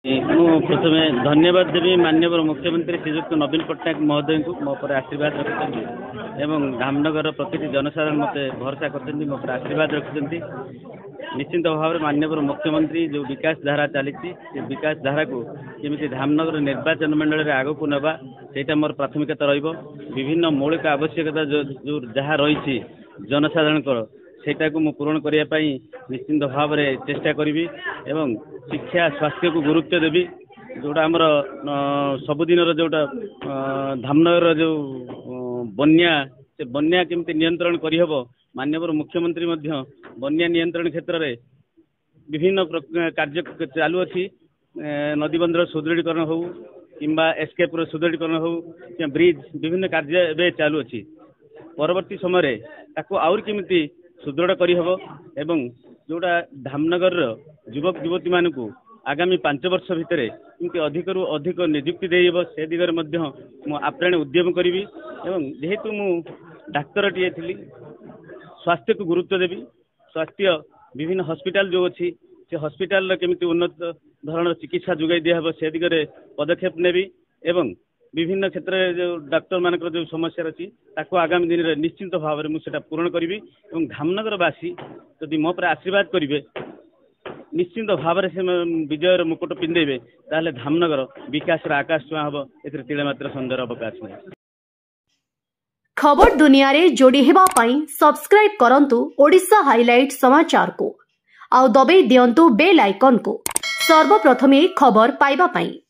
प्रथमे धन्यवाद देवी माननीय मुख्यमंत्री श्रीजुक्त नवीन पट्टनायक महोदय को मो पर आशीर्वाद रखिंट एवं धामनगर प्रति जनसाधारण मत भरोसा कर आशीर्वाद रखिंट निश्चित भाव में माननीय मुख्यमंत्री जो विकास धारा चली विकास धारा को केमी धामनगर निर्वाचन मंडल में आग को नवा से मोर प्राथमिकता विभिन्न मौलिक आवश्यकता जो जहाँ रही जनसाधारण सेटा को पूरण करने निश्चिंत भाव में चेष्टा करी एवं शिक्षा स्वास्थ्य को गुरुत्व देवी जोटा आमर सबुदिन जोटा धामनगर जो बन्या से बन्या केमती नियंत्रण करहब माननीय मुख्यमंत्री बन्या नियंत्रण क्षेत्र में विभिन्न कार्य चालू अच्छी नदीबंधर सुदृढ़ीकरण हो कि एस्केप सुदृढ़ीकरण हो कि ब्रिज विभिन्न कार्य चालू अच्छी परवर्ती समय आउर केमिति सुदृढ़ करहब एवं जोटा धामनगर युवक युवती मान को आगामी 5 वर्ष भितर किंतु अधिक रु अधिक नियुक्ति देब से दिगरे आप्राण उद्यम करी एवं जेहेतु मु डाक्तर टीए थी स्वास्थ्य को गुरुत्व देवी स्वास्थ्य विभिन्न हॉस्पिटल जो अच्छी से हॉस्पिटल केमिति उन्नत धरण चिकित्सा जोगाई दिहब से दिगरे पदक्षेप नेबी एवं विभिन्न क्षेत्र में जो डाक्टर मान जो समस्या अच्छी आगामी दिन में निश्चिंत भाव में मुझे पूरण करी एवं धामनगरवासी जदि मो पर आशीर्वाद करेंगे निश्चिंत भाव में से विजयर मुकुट पिंधेबे ताहले धामनगर विकास आकाश छुआ हम ए तिलेमात्र संदेह अवकाश नहीं। खबर दुनिया रे जोड़ी हेबा पाई सब्सक्राइब करंतु ओडिशा हाइलाइट समाचार को आउ दबे दियंतु बेल आइकन को सर्वप्रथमे खबर पाइबा पाई।